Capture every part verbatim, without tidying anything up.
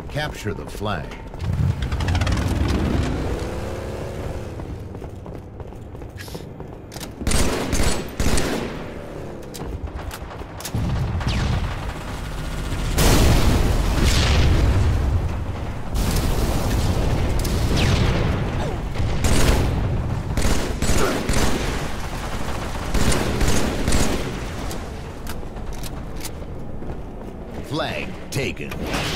Capture the flag. Flag taken.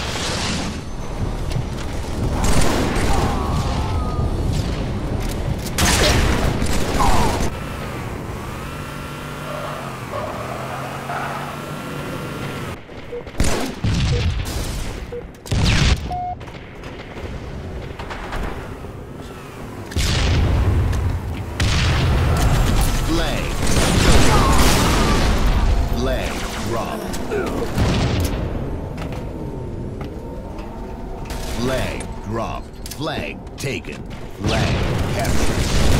Flag. Flag dropped. Flag dropped. Flag taken. Flag captured.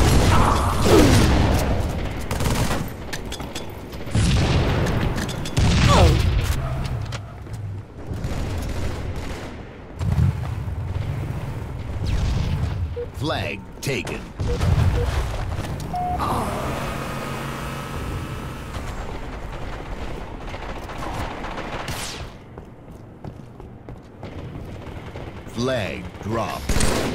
Flag taken. Flag dropped.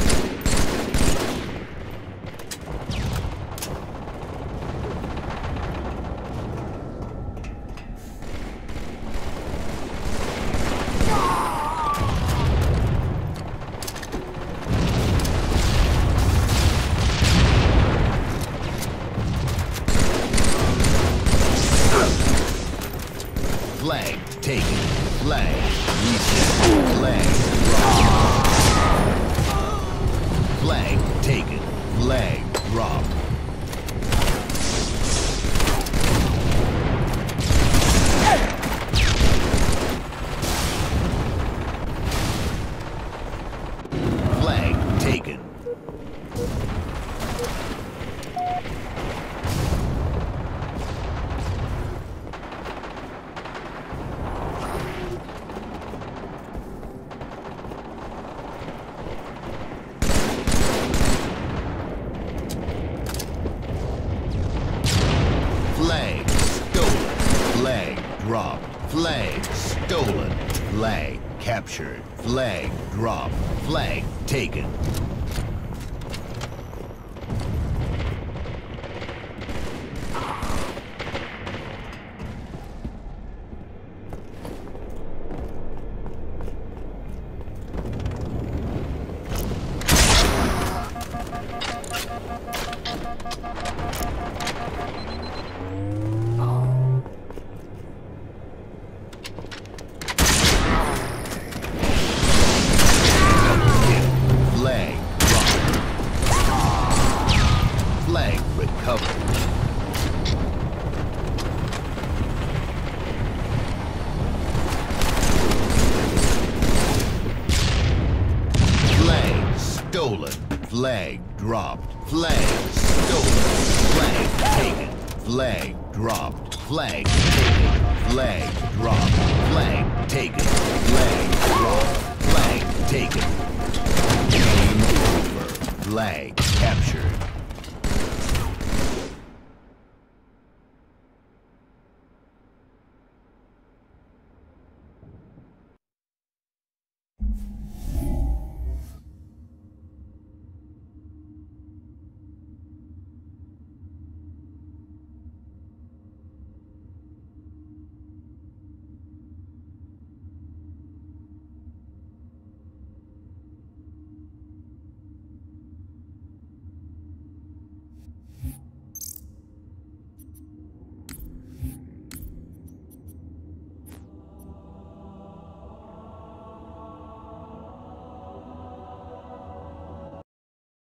Flag taken. Flag reset. Flag dropped. Flag taken. Flag dropped. Flag taken. Flag stolen. Flag dropped. Flag stolen. Flag captured. Flag dropped. Flag taken. Flag dropped. Flag recovered. Flag stolen. Flag dropped. Flag stolen. Flag taken. Flag dropped. Flag taken. Flag dropped. Flag taken. Flag dropped. Flag taken. Game over. Flag captured.